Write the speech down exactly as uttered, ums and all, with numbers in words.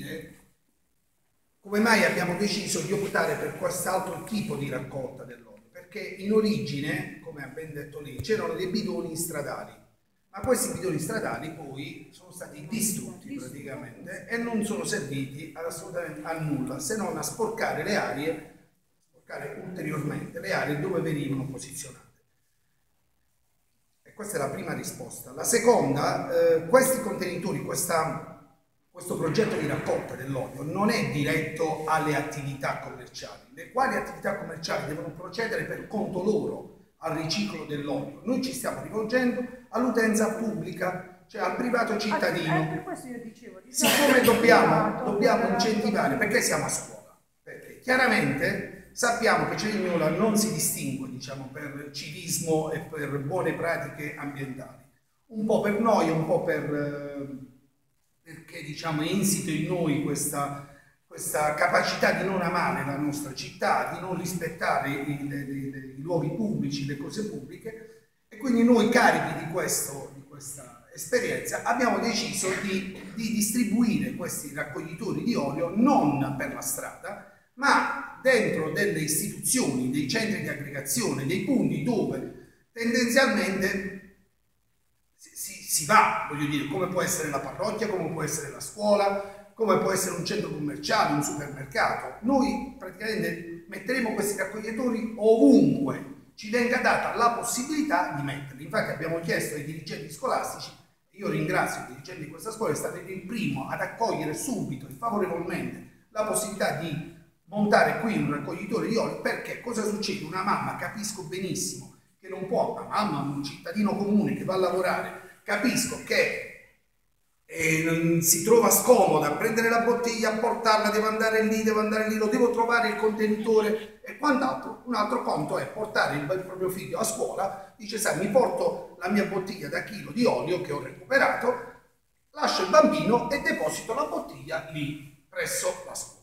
capire come mai abbiamo deciso di optare per quest'altro tipo di raccolta dell'olio, perché in origine, come ha ben detto lei, c'erano dei bidoni stradali, ma questi bidoni stradali poi sono stati distrutti praticamente e non sono serviti assolutamente a nulla, se non a sporcare le aree, sporcare ulteriormente le aree dove venivano posizionate. E questa è la prima risposta. La seconda, eh, questi contenitori, questa Questo progetto di raccolta dell'olio non è diretto alle attività commerciali, le quali attività commerciali devono procedere per conto loro al riciclo dell'olio. Noi ci stiamo rivolgendo all'utenza pubblica, cioè al privato cittadino. Eh, per questo io dicevo, Siccome dobbiamo, dobbiamo incentivare, perché siamo a scuola? Perché chiaramente sappiamo che Cerignola non si distingue, diciamo, per civismo e per buone pratiche ambientali. Un po' per noi, un po' per... perché diciamo, è insito in noi questa, questa capacità di non amare la nostra città, di non rispettare i, i, i, i luoghi pubblici, le cose pubbliche, e quindi noi, carichi di, questo, di questa esperienza, abbiamo deciso di, di distribuire questi raccoglitori di olio non per la strada, ma dentro delle istituzioni, dei centri di aggregazione, dei punti dove tendenzialmente Si, si va, voglio dire, come può essere la parrocchia, come può essere la scuola, come può essere un centro commerciale, un supermercato. Noi praticamente metteremo questi raccoglitori ovunque ci venga data la possibilità di metterli. Infatti abbiamo chiesto ai dirigenti scolastici, io ringrazio i dirigenti di questa scuola, è stato il primo ad accogliere subito e favorevolmente la possibilità di montare qui un raccoglitore di olio, perché cosa succede? Una mamma, capisco benissimo, che non può, una mamma, un cittadino comune che va a lavorare, capisco che eh, si trova scomoda a prendere la bottiglia, a portarla, deve andare lì, deve andare lì, lo devo trovare il contenitore e quant'altro. Un altro conto è portare il, il proprio figlio a scuola, dice sai mi porto la mia bottiglia da chilo di olio che ho recuperato, lascio il bambino e deposito la bottiglia lì presso la scuola.